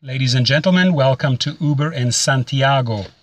Ladies and gentlemen, welcome to Uber in Santiago.